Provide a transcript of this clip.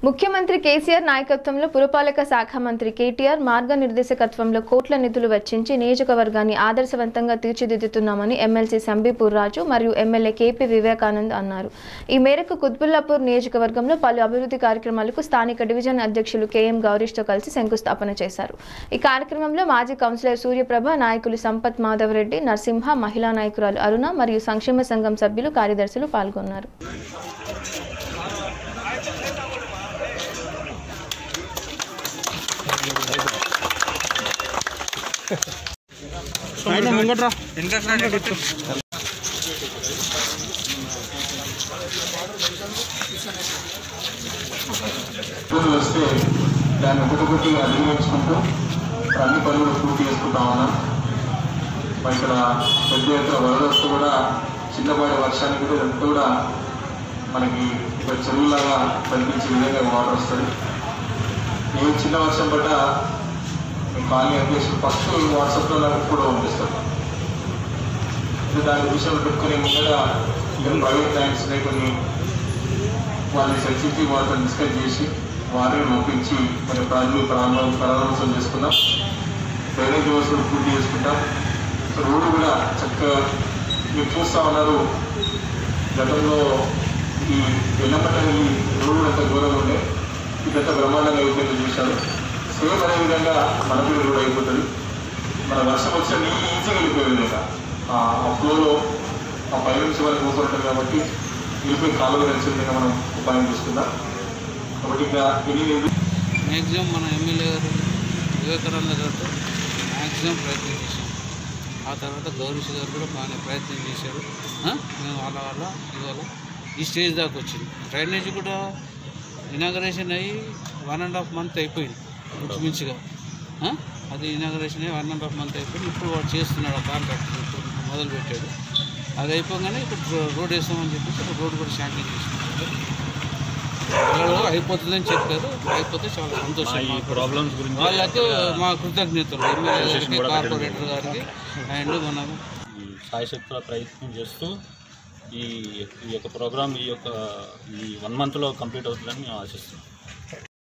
ముఖ్యమంత్రి కేసీఆర్ నాయకత్వంలో పురపాలక శాఖ మంత్రి కేటీఆర్ మార్గనిర్దేశకత్వంలో కోట్ల నిధులు వెచ్చించి నియోజకవర్గాన్ని ఆదర్శవంతంగా తీర్చిదిద్దుతున్నామని ఎమ్మెల్సీ సంబీపూర్ రాజు మరియు ఎమ్మెల్యే కేపీ వివేకానంద్ అన్నారు. ఈ మేరకు కుత్బుల్లాపూర్ నియోజకవర్గంలో పలు అభివృద్ధి కార్యక్రమాలకు స్థానిక డివిజన్ అధ్యక్షులు కేఎం గౌరీష్తో కలిసి శంకుస్థాపన చేశారు. ఈ కార్యక్రమంలో మాజీ కౌన్సిలర్ సూర్యప్రభ, నాయకులు సంపత్ మాధవ్ రెడ్డి, నరసింహ, మహిళా నాయకురాలు అరుణ మరియు సంక్షేమ సంఘం సభ్యులు, కార్యదర్శులు పాల్గొన్నారు. వస్తే దాన్ని ఒకటి అధిగమించుకుంటూ అన్ని పనులు పూర్తి చేసుకుంటా ఉన్నాం. ఇక్కడ పెద్ద ఎత్తున వరద వస్తే కూడా చిన్నపాటి వర్షానికి కూడా ఇదంతా కూడా మనకి ఇక్కడ చెరువులాగా కనిపించే విధంగా వాటర్ వస్తుంది. ఏ చిన్న వర్షం పడ్డా మీ కాలనీ అప్లికేషన్ ఫస్ట్ వాట్సాప్లో నాకు కూడా పంపిస్తారు. దాని విషయంలో పెట్టుకునే ముందర ఇంకా ప్రైవేట్ బ్యాంక్స్ని కొన్ని వాళ్ళని చర్చించి వాళ్ళతో డిస్కస్ చేసి వారిని పంపించి మరి ప్రారంభోత్సవం చేసుకుందాం. డ్రైనేజ్ వ్యవస్థలు పూర్తి చేసుకుంటాం. రోడ్డు కూడా చక్కగా మీరు చూస్తూ ఉన్నారు. గతంలో ఈ ఎల్లమ్మటల్లి రోడ్డు అంత ఘోరంగా ఉండే ఈ పెద్ద బ్రహ్మాండంగా అయిపోయింది చూశారు. సేమ్ అదే విధంగా మన పిల్లలు కూడా అయిపోతుంది. మన వర్షం వచ్చిన నీళ్ళు ఈజీగా వెళ్ళిపోయే విధంగా ఆ ఫ్లోలో ఆ 5 నిమిషం వరకు ఊపడుతుంది కాబట్టి వెళ్ళిపోయి కాలువ కలిసి విధంగా మనం ఉపాయం చూసుకుందాం. కాబట్టి ఇంకా మ్యాక్సిమం మన ఎమ్మెల్యే గారు వివేకానంద గారితో మ్యాక్సిమం ప్రయత్నం చేశాం. ఆ తర్వాత గౌరీష్ గారు కూడా బాగానే ప్రయత్నం చేశారు. మేము వాళ్ళ ఇవాళ ఈ స్టేజ్ దాకా వచ్చింది. డ్రైనేజ్ కూడా ఇనాగరేషన్ అయ్యి 1.5 మంత్ అయిపోయింది మించుగా. అది ఇనాగరేషన్ అయ్యి 1.5 మంత్ అయిపోయింది. ఇప్పుడు వాడు చేస్తున్నాడు ఆ కాంట్రాక్ట్, ఇప్పుడు మొదలుపెట్టాడు. అది అయిపోగానే ఇప్పుడు రోడ్ వేస్తామని చెప్పేసి రోడ్ కూడా శాంక్షన్ చేస్తున్నారు. అయిపోతుందని చెప్పారు. అయిపోతే చాలా సంతోషం. ప్రాబ్లమ్స్ గురించి వాళ్ళకి మా కృతజ్ఞతలు ఎమ్మెల్యే గారికి, కార్పొరేటర్ గారికి అండ్ మనం సాయశక్తుల ప్రయత్నం చేస్తూ ఈ యొక్క ప్రోగ్రామ్ ఈ 1 మంత్లో కంప్లీట్ అవుతుందని మేము ఆశిస్తున్నాం.